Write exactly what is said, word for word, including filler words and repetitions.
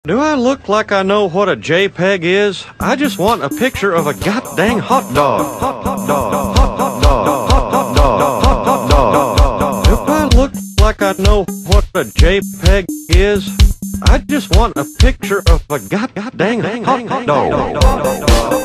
Do I look like I know what a JPEG is? I just want a picture of a goddamn hot dog. Hot, hot dog. Hot, hot dog. Hot, hot dog. Hot, hot dog. Do I look like I know what a JPEG is? I just want a picture of a goddamn hot dog.